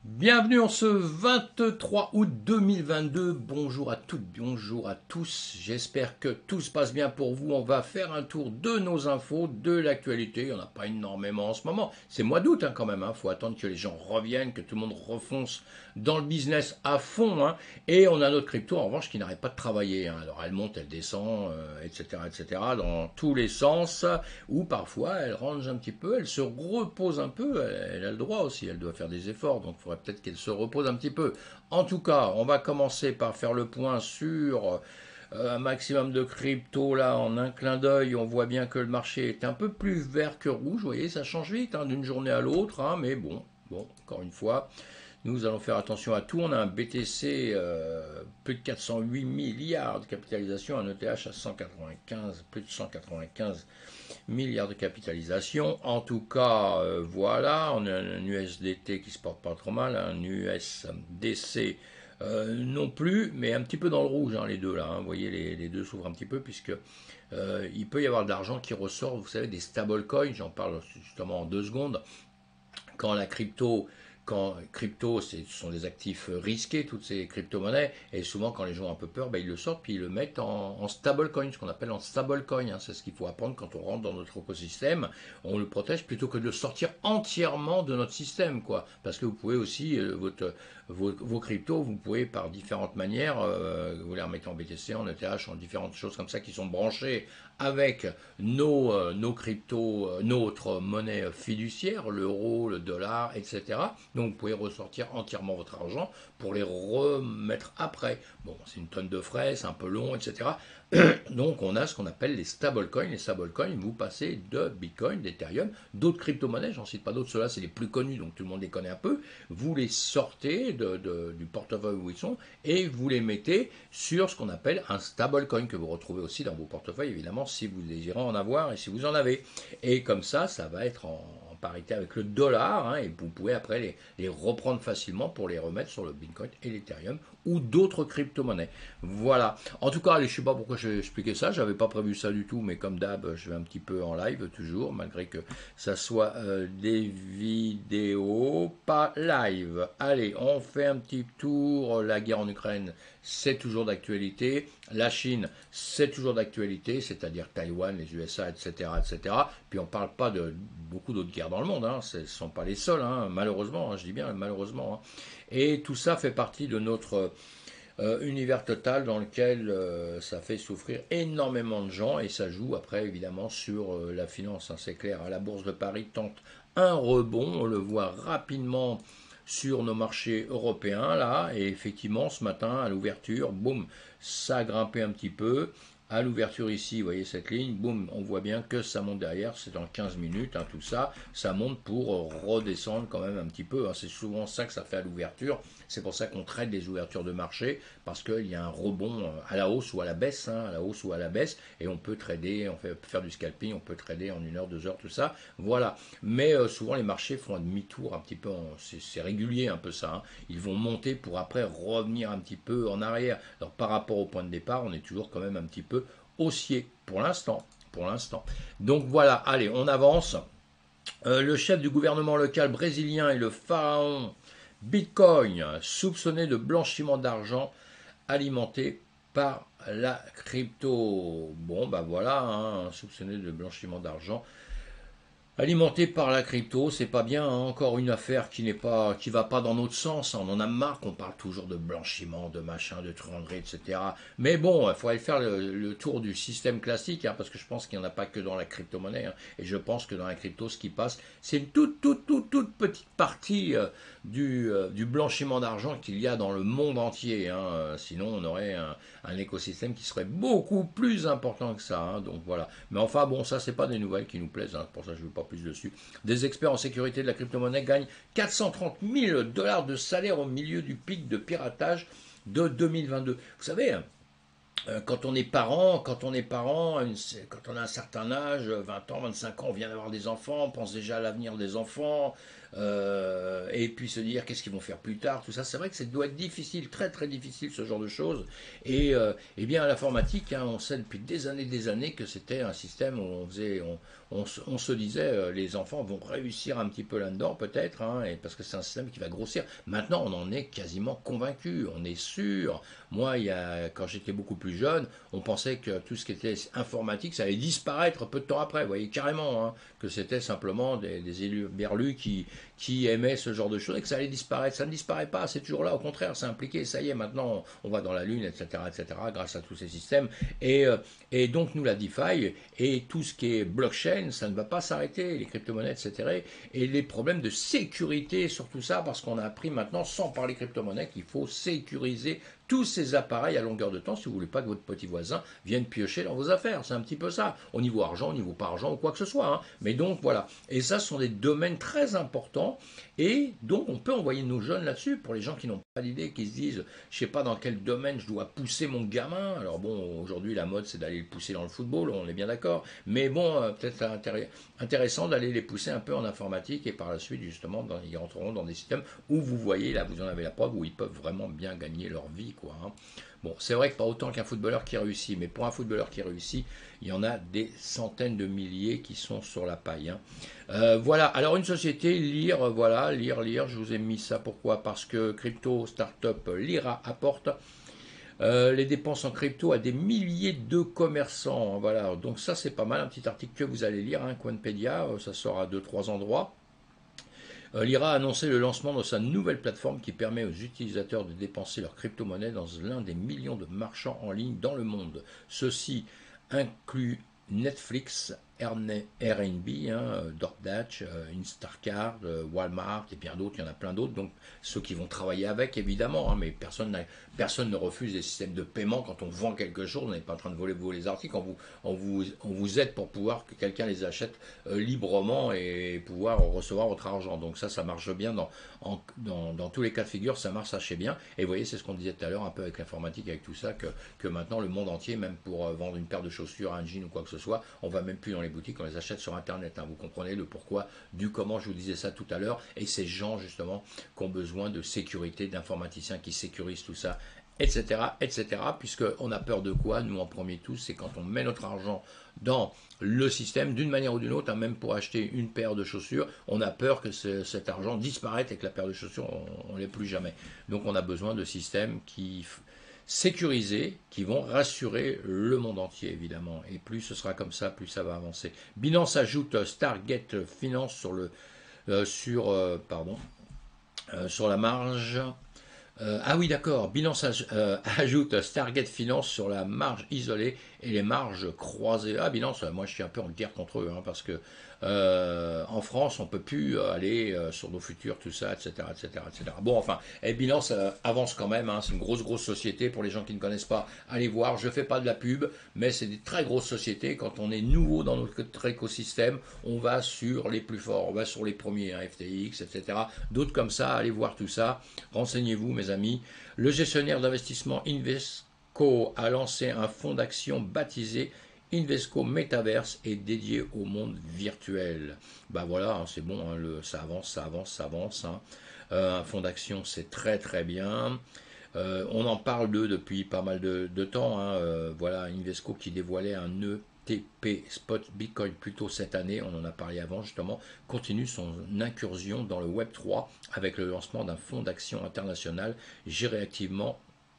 Bienvenue en ce 23 août 2022. Bonjour à toutes, bonjour à tous. J'espère que tout se passe bien pour vous. On va faire un tour de nos infos, de l'actualité. Il n'y en a pas énormément en ce moment. C'est mois d'août quand même. Il faut attendre que les gens reviennent, que tout le monde refonce dans le business à fond. Et on a notre crypto en revanche qui n'arrête pas de travailler. Alors elle monte, elle descend, etc., etc. dans tous les sens. Ou parfois elle range un petit peu, elle se repose un peu. Elle a le droit aussi. Elle doit faire des efforts. Donc il faudrait peut-être qu'elle se repose un petit peu. En tout cas, on va commencer par faire le point sur un maximum de crypto là en un clin d'œil. On voit bien que le marché est un peu plus vert que rouge. Vous voyez, ça change vite d'une journée à l'autre, mais bon, encore une fois, nous allons faire attention à tout. On a un BTC plus de 408 milliards de capitalisation, un ETH à 195, plus de 195 milliards de capitalisation. En tout cas, voilà, on a un USDT qui se porte pas trop mal, un USDC non plus, mais un petit peu dans le rouge, les deux là. Vous voyez, les deux s'ouvrent un petit peu puisque il peut y avoir de l'argent qui ressort, vous savez, des stablecoins. J'en parle justement en 2 secondes. Quand la crypto quand crypto, ce sont des actifs risqués, toutes ces crypto-monnaies, et souvent quand les gens ont un peu peur, ils le sortent puis ils le mettent en stablecoin, ce qu'on appelle en stablecoin. C'est ce qu'il faut apprendre quand on rentre dans notre écosystème. On le protège plutôt que de le sortir entièrement de notre système, quoi. Parce que vous pouvez aussi, vos cryptos, vous pouvez par différentes manières, vous les remettez en BTC, en ETH, en différentes choses comme ça qui sont branchées avec nos cryptos, notre monnaie fiduciaire, l'euro, le dollar, etc. Donc vous pouvez ressortir entièrement votre argent pour les remettre après. Bon, c'est une tonne de frais, c'est un peu long, etc. Donc on a ce qu'on appelle les stablecoins. Les stablecoins, vous passez de Bitcoin, d'Ethereum, d'autres crypto-monnaies, j'en cite pas d'autres, ceux-là c'est les plus connus, donc tout le monde les connaît un peu. Vous les sortez du portefeuille où ils sont et vous les mettez sur ce qu'on appelle un stablecoin que vous retrouvez aussi dans vos portefeuilles, évidemment, si vous désirez en avoir et si vous en avez. Et comme ça va être en parité avec le dollar, et vous pouvez après les reprendre facilement pour les remettre sur le Bitcoin et l'Ethereum ou d'autres crypto-monnaies. Voilà. En tout cas, allez, je ne sais pas pourquoi j'ai expliqué ça, j'avais pas prévu ça du tout, mais comme d'hab, je vais un petit peu en live toujours, malgré que ça soit des vidéos, pas live. Allez, on fait un petit tour. La guerre en Ukraine, c'est toujours d'actualité. La Chine, c'est toujours d'actualité, c'est-à-dire Taïwan, les USA, etc., etc. Puis on ne parle pas de beaucoup d'autres guerres dans le monde, ce ne sont pas les seuls, malheureusement, je dis bien malheureusement. Et tout ça fait partie de notre univers total dans lequel ça fait souffrir énormément de gens et ça joue après évidemment sur la finance, c'est clair. La bourse de Paris tente un rebond, on le voit rapidement sur nos marchés européens là, et effectivement ce matin à l'ouverture, boum, ça a grimpé un petit peu. À l'ouverture ici, vous voyez cette ligne, boum, on voit bien que ça monte derrière, c'est en 15 minutes, tout ça, ça monte pour redescendre quand même un petit peu, c'est souvent ça que ça fait à l'ouverture, c'est pour ça qu'on traite les ouvertures de marché, parce qu'il y a un rebond à la hausse ou à la baisse, à la hausse ou à la baisse, et on peut trader, on peut faire du scalping, on peut trader en 1 heure, 2 heures, tout ça, voilà. Mais souvent les marchés font un demi-tour un petit peu, c'est régulier un peu ça, ils vont monter pour après revenir un petit peu en arrière. Alors par rapport au point de départ, on est toujours quand même un petit peu haussier pour l'instant. Pour l'instant. Donc voilà, allez, on avance. Le chef du gouvernement local brésilien et le pharaon Bitcoin, soupçonné de blanchiment d'argent alimenté par la crypto. Bon, bah voilà, soupçonné de blanchiment d'argent alimenté par la crypto, c'est pas bien, encore une affaire qui va pas dans notre sens. On en a marre qu'on parle toujours de blanchiment, de machin, de truanderie, etc. Mais bon, il faudrait faire le tour du système classique, parce que je pense qu'il n'y en a pas que dans la crypto-monnaie. Et je pense que dans la crypto, ce qui passe, c'est une toute petite partie du blanchiment d'argent qu'il y a dans le monde entier. Sinon, on aurait un écosystème qui serait beaucoup plus important que ça. Donc voilà. Mais enfin, bon, ça, c'est pas des nouvelles qui nous plaisent. Pour ça, je ne veux pas plus dessus. Des experts en sécurité de la crypto-monnaie gagnent 430 000 dollars de salaire au milieu du pic de piratage de 2022. Vous savez, quand on est parent, quand on a un certain âge, 20 ans, 25 ans, on vient d'avoir des enfants, on pense déjà à l'avenir des enfants, et puis se dire qu'est-ce qu'ils vont faire plus tard, tout ça. C'est vrai que ça doit être difficile, très très difficile ce genre de choses. Et bien à l'informatique, hein, on sait depuis des années que c'était un système où on se disait les enfants vont réussir un petit peu là-dedans peut-être, hein, et parce que c'est un système qui va grossir. Maintenant, on en est quasiment convaincu, on est sûr. Moi, quand j'étais beaucoup plus jeune, on pensait que tout ce qui était informatique, ça allait disparaître peu de temps après. Vous voyez carrément, hein, que c'était simplement des élus berlus qui aimaient ce genre de choses et que ça allait disparaître. Ça ne disparaît pas, c'est toujours là. Au contraire, c'est impliqué. Ça y est, maintenant, on va dans la Lune, etc., etc., grâce à tous ces systèmes. Et donc, nous, la DeFi et tout ce qui est blockchain, ça ne va pas s'arrêter, les crypto-monnaies, etc. Et les problèmes de sécurité sur tout ça, parce qu'on a appris maintenant, sans parler crypto-monnaie, qu'il faut sécuriser tous ces appareils à longueur de temps si vous ne voulez pas que votre petit voisin vienne piocher dans vos affaires. C'est un petit peu ça, au niveau argent, au niveau pas argent ou quoi que ce soit. Hein. Mais donc voilà, et ça ce sont des domaines très importants et donc on peut envoyer nos jeunes là-dessus pour les gens qui n'ont pas d'idée, qui se disent je sais pas dans quel domaine je dois pousser mon gamin. Alors bon, aujourd'hui la mode c'est d'aller le pousser dans le football, on est bien d'accord, mais bon, peut-être intéressant d'aller les pousser un peu en informatique et par la suite justement ils rentreront dans des systèmes où vous voyez, là vous en avez la preuve, où ils peuvent vraiment bien gagner leur vie. Quoi, hein. Bon, c'est vrai que pas autant qu'un footballeur qui réussit, mais pour un footballeur qui réussit, il y en a des centaines de milliers qui sont sur la paille. Hein. Voilà, alors une société, lire, voilà, lire, je vous ai mis ça, pourquoi? Parce que crypto startup Lyra apporte les dépenses en crypto à des milliers de commerçants. Voilà, donc ça c'est pas mal, un petit article que vous allez lire, hein, Coinpedia, ça sort à 2-3 endroits. Lyra a annoncé le lancement de sa nouvelle plateforme qui permet aux utilisateurs de dépenser leur crypto-monnaie dans l'un des millions de marchands en ligne dans le monde. Ceci inclut Netflix, Airbnb, hein, DoorDash, Instacart, Walmart et bien d'autres, il y en a plein d'autres. Donc ceux qui vont travailler avec évidemment, hein, mais personne ne refuse des systèmes de paiement quand on vend quelque chose. On n'est pas en train de voler les articles, on vous aide pour pouvoir que quelqu'un les achète librement et pouvoir recevoir votre argent. Donc ça marche bien dans tous les cas de figure, ça marche assez bien. Et vous voyez, c'est ce qu'on disait tout à l'heure un peu avec l'informatique, avec tout ça, que maintenant le monde entier, même pour vendre une paire de chaussures, un jean ou quoi que ce soit, on va même plus dans les boutiques, on les achète sur internet. Hein. Vous comprenez le pourquoi, du comment, je vous disais ça tout à l'heure. Et ces gens justement qui ont besoin de sécurité, d'informaticiens qui sécurisent tout ça, etc., etc., puisqu'on a peur de quoi, nous en premier tous, c'est quand on met notre argent dans le système, d'une manière ou d'une autre, hein, même pour acheter une paire de chaussures, on a peur que cet argent disparaisse et que la paire de chaussures, on ne l'ait plus jamais. Donc on a besoin de systèmes sécurisés, qui vont rassurer le monde entier, évidemment. Et plus ce sera comme ça, plus ça va avancer. Binance ajoute Stargate Finance sur la marge. Ah oui, d'accord. Binance ajoute Stargate Finance sur la marge isolée et les marges croisées. Ah, Binance, moi je suis un peu en guerre contre eux, hein, parce que en France, on ne peut plus aller sur nos futurs, tout ça, etc., etc., etc. Bon, enfin, et Binance avance quand même, hein, c'est une grosse société. Pour les gens qui ne connaissent pas, allez voir, je ne fais pas de la pub, mais c'est des très grosses sociétés. Quand on est nouveau dans notre écosystème, on va sur les plus forts, on va sur les premiers, hein, FTX, etc. D'autres comme ça, allez voir tout ça, renseignez-vous, mes amis. Le gestionnaire d'investissement Invesco a lancé un fonds d'action baptisé Invesco Metaverse est dédié au monde virtuel. Bah voilà, hein, c'est bon, hein, ça avance. Hein. Un fonds d'action, c'est très très bien. On en parle d'eux depuis pas mal de temps. Hein. Voilà, Invesco qui dévoilait un ETP Spot Bitcoin plus tôt cette année, on en a parlé avant justement, continue son incursion dans le Web3 avec le lancement d'un fonds d'action international géré activement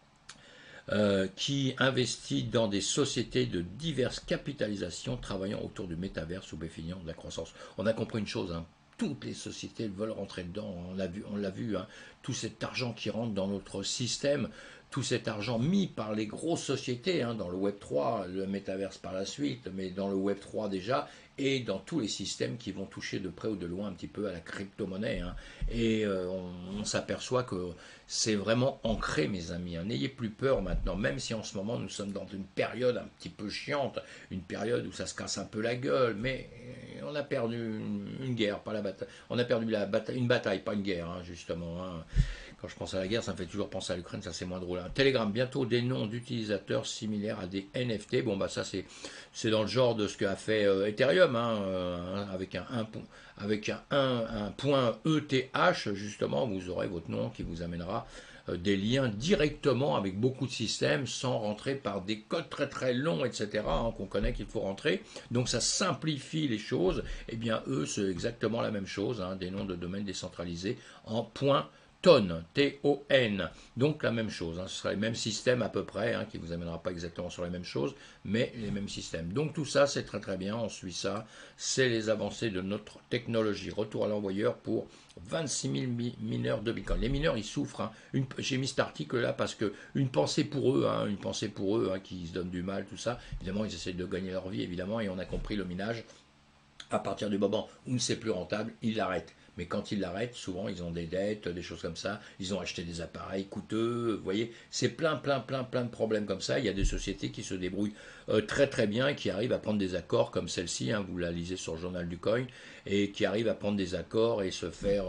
qui investit dans des sociétés de diverses capitalisations travaillant autour du métaverse ou bénéficiant de la croissance. On a compris une chose, hein, toutes les sociétés veulent rentrer dedans, on l'a vu, hein, tout cet argent qui rentre dans notre système, tout cet argent mis par les grosses sociétés, hein, dans le Web3, le métaverse par la suite, mais dans le Web3 déjà, et dans tous les systèmes qui vont toucher de près ou de loin un petit peu à la crypto-monnaie. Hein. Et on s'aperçoit que c'est vraiment ancré, mes amis. Hein. N'ayez plus peur maintenant, même si en ce moment nous sommes dans une période un petit peu chiante, une période où ça se casse un peu la gueule, mais on a perdu une guerre, pas la bataille. On a perdu une bataille, pas une guerre, hein, justement. Hein. Quand je pense à la guerre, ça me fait toujours penser à l'Ukraine, ça c'est moins drôle. Hein. Telegram, bientôt des noms d'utilisateurs similaires à des NFT. Bon, bah ça c'est dans le genre de ce qu'a fait Ethereum, hein, avec un point ETH, justement, vous aurez votre nom qui vous amènera des liens directement avec beaucoup de systèmes sans rentrer par des codes très très longs, etc., hein, qu'on connaît qu'il faut rentrer. Donc ça simplifie les choses. Eh bien, eux, c'est exactement la même chose, hein, des noms de domaines décentralisés en point TON, T-O-N. Donc la même chose, hein, ce sera les mêmes systèmes à peu près, hein, qui ne vous amènera pas exactement sur les mêmes choses, mais les mêmes systèmes. Donc tout ça, c'est très très bien, on suit ça, c'est les avancées de notre technologie. Retour à l'envoyeur pour 26 000 mineurs de Bitcoin. Les mineurs, ils souffrent. Hein. J'ai mis cet article là parce que une pensée pour eux, hein, qui se donnent du mal, tout ça. Évidemment, ils essaient de gagner leur vie, évidemment, et on a compris le minage. À partir du moment où c'est plus rentable, ils l'arrêtent. Mais quand ils l'arrêtent, souvent ils ont des dettes, des choses comme ça. Ils ont acheté des appareils coûteux. Vous voyez, c'est plein de problèmes comme ça. Il y a des sociétés qui se débrouillent très très bien et qui arrivent à prendre des accords comme celle-ci. Hein, vous la lisez sur le journal du coin et qui arrivent à prendre des accords et se faire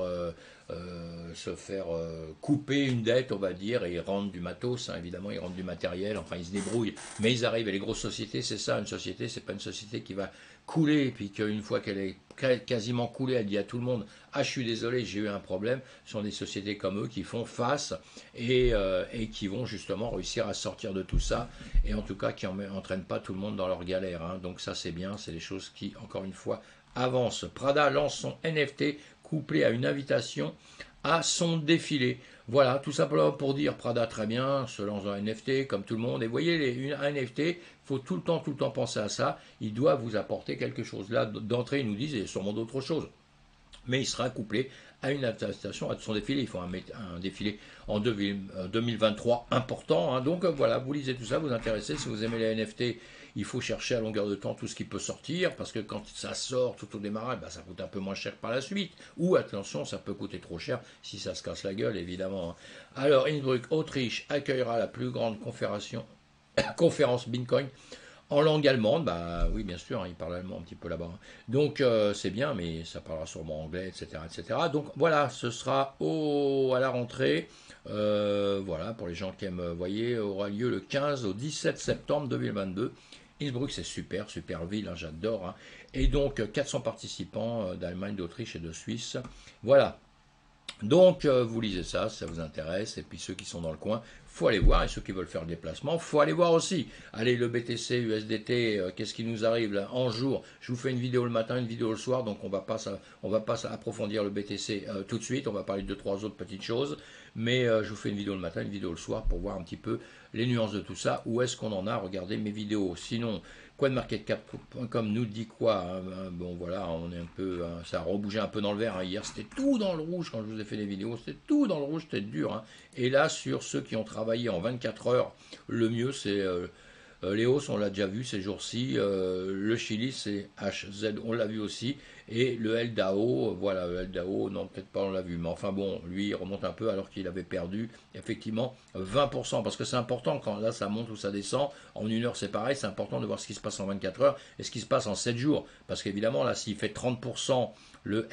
couper une dette, on va dire, et ils rendent du matos, hein, évidemment, ils rendent du matériel, enfin ils se débrouillent, mais ils arrivent, et les grosses sociétés, c'est ça, une société, c'est pas une société qui va couler, puis qu'une fois qu'elle est quasiment coulée, elle dit à tout le monde, ah je suis désolé, j'ai eu un problème, ce sont des sociétés comme eux qui font face, et qui vont justement réussir à sortir de tout ça, et en tout cas qui n'entraînent pas tout le monde dans leur galère, hein. Donc ça c'est bien, c'est des choses qui, encore une fois, avancent. Prada lance son NFT couplé à une invitation à son défilé. Voilà, tout simplement pour dire, Prada très bien, se lance dans un NFT comme tout le monde. Et vous voyez, un NFT, il faut tout le temps penser à ça. Il doit vous apporter quelque chose. Là, d'entrée, ils nous disent, et sûrement d'autres choses. Mais il sera couplé à une invitation à son défilé. Il faut un défilé en 2023 important. Hein. Donc voilà, vous lisez tout ça, vous intéressez. Si vous aimez les NFT, il faut chercher à longueur de temps tout ce qui peut sortir, parce que quand ça sort tout au démarrage, ça coûte un peu moins cher par la suite. Ou attention, ça peut coûter trop cher si ça se casse la gueule, évidemment. Hein. Alors, Innsbruck, Autriche, accueillera la plus grande conférence Bitcoin en langue allemande. Bah oui, bien sûr, hein, il parle allemand un petit peu là-bas. Hein. Donc c'est bien, mais ça parlera sûrement anglais, etc., etc. Donc voilà, ce sera à la rentrée. Voilà, pour les gens qui aiment, vous voyez, aura lieu le 15 au 17 septembre 2022. Innsbruck, c'est super, super ville, hein, j'adore. Hein. Et donc 400 participants d'Allemagne, d'Autriche et de Suisse. Voilà. Donc vous lisez ça, si ça vous intéresse, et puis ceux qui sont dans le coin, faut aller voir, et ceux qui veulent faire le déplacement, faut aller voir aussi. Allez, le BTC, USDT, qu'est-ce qui nous arrive là en jour? Je vous fais une vidéo le matin, une vidéo le soir, donc on va pas approfondir le BTC tout de suite, on va parler de 2-3 autres petites choses, mais je vous fais une vidéo le matin, une vidéo le soir, pour voir un petit peu les nuances de tout ça, où est-ce qu'on en a, regardez mes vidéos. Sinon, CoinMarketCap.com nous dit quoi, hein? Bon voilà, on est un peu, hein, ça a rebougé un peu dans le vert. Hein. Hier c'était tout dans le rouge quand je vous ai fait les vidéos, c'était tout dans le rouge, c'était dur. Hein. Et là, sur ceux qui ont travaillé en 24 heures, le mieux c'est Léos, on l'a déjà vu ces jours-ci. Le Chili, c'est HZ, on l'a vu aussi. Et le LDAO, voilà, le LDAO, non, peut-être pas, on l'a vu. Mais enfin bon, lui, il remonte un peu alors qu'il avait perdu, effectivement, 20%. Parce que c'est important, quand là, ça monte ou ça descend. En une heure, c'est pareil. C'est important de voir ce qui se passe en 24 heures et ce qui se passe en 7 jours. Parce qu'évidemment, là, s'il fait 30%, le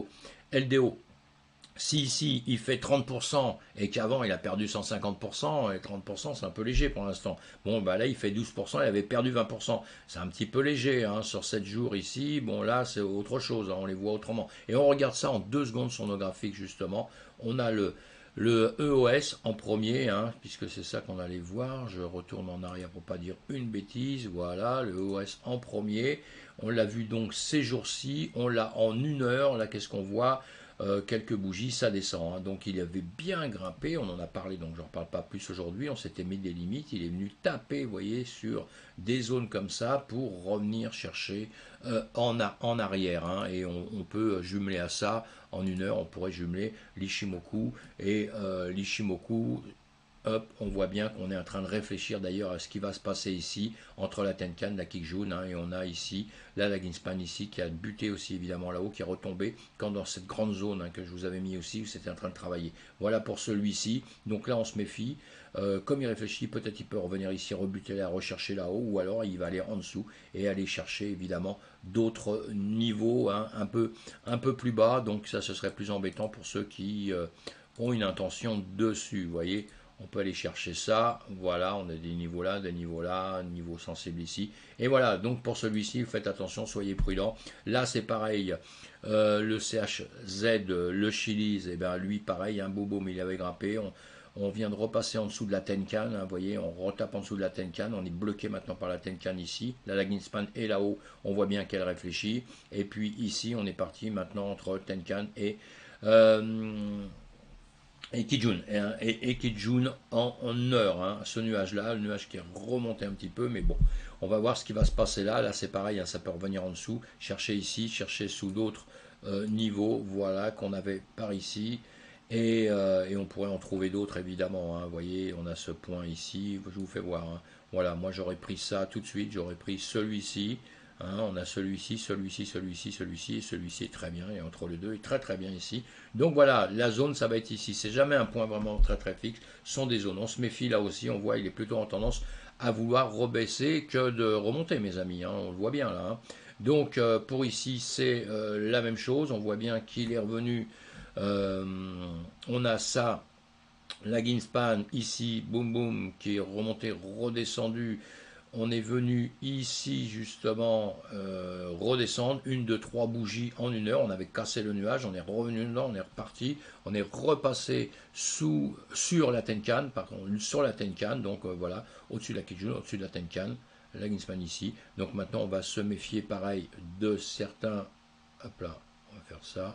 LDO, si ici il fait 30% et qu'avant il a perdu 150%, et 30% c'est un peu léger pour l'instant. Bon, bah là il fait 12%, il avait perdu 20%. C'est un petit peu léger hein, sur 7 jours ici. Bon, là c'est autre chose, hein, on les voit autrement. Et on regarde ça en 2 secondes sur nos graphiques justement. On a le EOS en premier, hein, puisque c'est ça qu'on allait voir. Je retourne en arrière pour pas dire une bêtise. Voilà, le EOS en premier. On l'a vu donc ces jours-ci. On l'a en une heure. Là, qu'est-ce qu'on voit? Quelques bougies, ça descend. Hein. Donc il avait bien grimpé, on en a parlé, donc je n'en reparle pas plus aujourd'hui. On s'était mis des limites, il est venu taper, vous voyez, sur des zones comme ça pour revenir chercher en arrière. Hein. Et on peut jumeler à ça, en une heure, on pourrait jumeler l'Ishimoku. Et l'Ishimoku, hop, on voit bien qu'on est en train de réfléchir d'ailleurs à ce qui va se passer ici entre la Tenkan, la Kijun, hein, et on a ici la Greenspan ici qui a buté aussi évidemment là-haut, qui est retombé quand dans cette grande zone hein, que je vous avais mis aussi où c'était en train de travailler. Voilà pour celui-ci. Donc là on se méfie. Comme il réfléchit, peut-être il peut revenir ici, rebuter là, rechercher là-haut, ou alors il va aller en dessous et aller chercher évidemment d'autres niveaux hein, un peu plus bas. Donc ça ce serait plus embêtant pour ceux qui ont une intention dessus, vous voyez. On peut aller chercher ça, voilà, on a des niveaux là, niveau sensible ici. Et voilà, donc pour celui-ci, faites attention, soyez prudents. Là, c'est pareil, le CHZ, le Chili's, et ben lui, pareil, un bobo, mais il avait grimpé. On vient de repasser en dessous de la Tenkan, hein, vous voyez, on retape en dessous de la Tenkan, on est bloqué maintenant par la Tenkan ici. La lagging span est là-haut, on voit bien qu'elle réfléchit. Et puis ici, on est parti maintenant entre Tenkan et Kijun, et Kijun en heure, hein, ce nuage-là, le nuage qui est remonté un petit peu, mais bon, on va voir ce qui va se passer là. Là, c'est pareil, hein, ça peut revenir en dessous. Chercher ici, chercher sous d'autres niveaux, voilà, qu'on avait par ici. Et on pourrait en trouver d'autres, évidemment. Hein, vous voyez, on a ce point ici, je vous fais voir. Hein. Voilà, moi j'aurais pris ça tout de suite, j'aurais pris celui-ci. Hein, on a celui-ci, celui-ci, celui-ci, celui-ci, et celui-ci est très bien, et entre les deux, est très très bien ici. Donc voilà, la zone, ça va être ici. C'est jamais un point vraiment très très fixe, ce sont des zones. On se méfie là aussi, on voit, il est plutôt en tendance à vouloir rebaisser que de remonter, mes amis. Hein, on le voit bien là. Hein. Donc pour ici, c'est la même chose. On voit bien qu'il est revenu. Euh, on a ça, la Ginspan ici, boum boum, qui est remonté, redescendu. On est venu ici justement redescendre, une, deux, trois bougies en une heure. On avait cassé le nuage, on est revenu dedans, on est reparti, on est repassé sur la Tenkan, par contre, sur la Tenkan, donc voilà, au-dessus de la Kijun, au-dessus de la Tenkan, la Ginspan ici. Donc maintenant on va se méfier pareil de certains. Hop là, on va faire ça.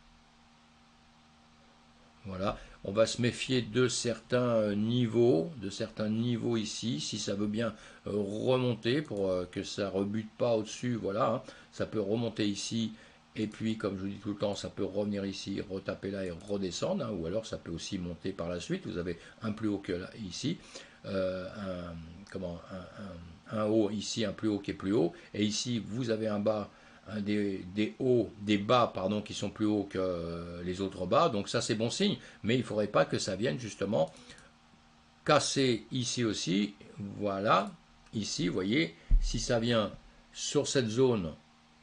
Voilà, on va se méfier de certains niveaux ici, si ça veut bien remonter pour que ça rebute pas au-dessus, voilà, hein. Ça peut remonter ici, et puis comme je vous dis tout le temps, ça peut revenir ici, retaper là et redescendre, hein, ou alors ça peut aussi monter par la suite, vous avez un plus haut que là, ici, un haut ici, un plus haut qui est plus haut, et ici vous avez un bas, des bas pardon, qui sont plus hauts que les autres bas, donc ça c'est bon signe, mais il ne faudrait pas que ça vienne justement casser ici aussi, voilà, ici vous voyez, si ça vient sur cette zone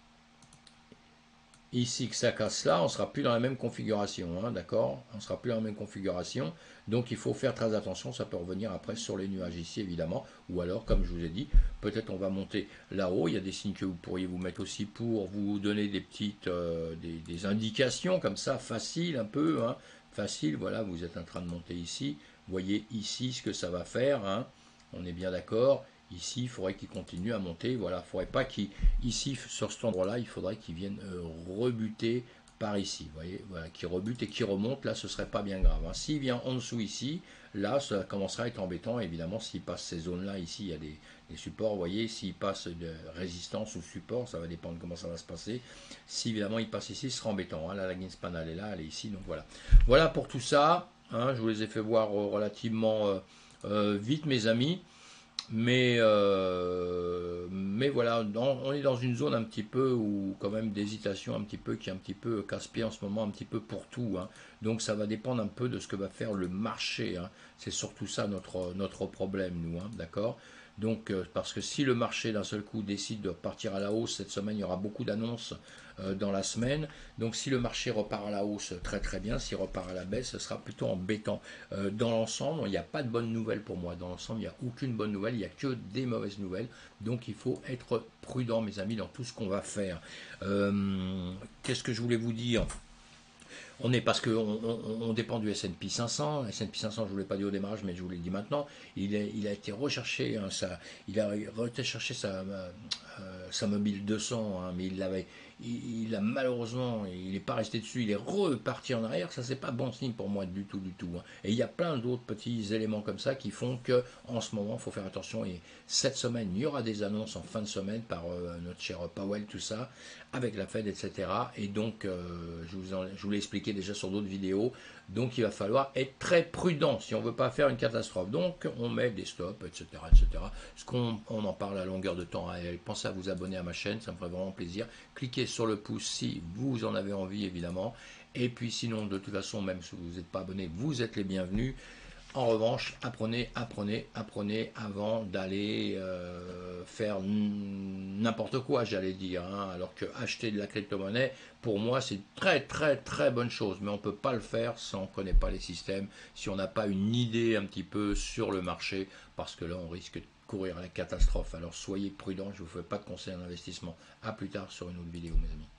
ici que ça casse là, on ne sera plus dans la même configuration, hein, d'accord? On ne sera plus dans la même configuration, donc il faut faire très attention, ça peut revenir après sur les nuages ici évidemment, ou alors comme je vous ai dit, peut-être on va monter là-haut, il y a des signes que vous pourriez vous mettre aussi pour vous donner des petites des indications comme ça, facile un peu, hein, facile, voilà, vous êtes en train de monter ici, voyez ici ce que ça va faire, hein, on est bien d'accord. Ici, il faudrait qu'il continue à monter. Voilà, il ne faudrait pas qu'il, ici, sur cet endroit-là, il faudrait qu'il vienne rebuter par ici. Vous voyez, voilà, qu'il rebute et qu'il remonte. Là, ce ne serait pas bien grave. Hein. S'il vient en dessous ici, là, ça commencera à être embêtant. Évidemment, s'il passe ces zones-là, ici, il y a des supports. Vous voyez, s'il passe de résistance ou support, ça va dépendre de comment ça va se passer. Si, évidemment, il passe ici, ce sera embêtant. Hein. Là, la Ginspan, elle est là, elle est ici. Donc voilà. Voilà pour tout ça. Hein, je vous les ai fait voir relativement vite, mes amis. Mais voilà, on est dans une zone un petit peu où quand même d'hésitation un petit peu qui est un petit peu casse-pied en ce moment, un petit peu pour tout. Hein. Donc ça va dépendre un peu de ce que va faire le marché. Hein. C'est surtout ça notre problème, nous, hein, d'accord? Donc parce que si le marché d'un seul coup décide de partir à la hausse cette semaine, il y aura beaucoup d'annonces dans la semaine. Donc si le marché repart à la hausse, très très bien. S'il repart à la baisse, ce sera plutôt embêtant. Dans l'ensemble, il n'y a pas de bonnes nouvelles pour moi. Dans l'ensemble, il n'y a aucune bonne nouvelle. Il n'y a que des mauvaises nouvelles. Donc il faut être prudent, mes amis, dans tout ce qu'on va faire. Qu'est-ce que je voulais vous dire? On est parce qu'on dépend du S&P 500. S&P 500, je ne vous l'ai pas dit au démarrage, mais je vous l'ai dit maintenant. Il a été recherché, hein, il a recherché sa mobile 200, hein, mais il a malheureusement, il n'est pas resté dessus, il est reparti en arrière. Ça, c'est pas bon signe pour moi du tout, du tout. Hein. Et il y a plein d'autres petits éléments comme ça qui font que, en ce moment, il faut faire attention. Et cette semaine, il y aura des annonces en fin de semaine par notre cher Powell, tout ça, avec la Fed, etc. Et donc, je vous l'ai expliqué déjà sur d'autres vidéos. Donc, il va falloir être très prudent si on ne veut pas faire une catastrophe. Donc, on met des stops, etc., etc. Ce qu'on en parle à longueur de temps. Pensez à vous abonner à ma chaîne, ça me ferait vraiment plaisir. Cliquez sur le pouce si vous en avez envie, évidemment. Et puis, sinon, de toute façon, même si vous n'êtes pas abonné, vous êtes les bienvenus. En revanche, apprenez avant d'aller faire n'importe quoi, j'allais dire, hein, alors que acheter de la crypto-monnaie, pour moi, c'est une très très très bonne chose, mais on ne peut pas le faire si on ne connaît pas les systèmes, si on n'a pas une idée un petit peu sur le marché, parce que là, on risque de courir à la catastrophe. Alors soyez prudents, je ne vous fais pas de conseils en investissement. À plus tard sur une autre vidéo, mes amis.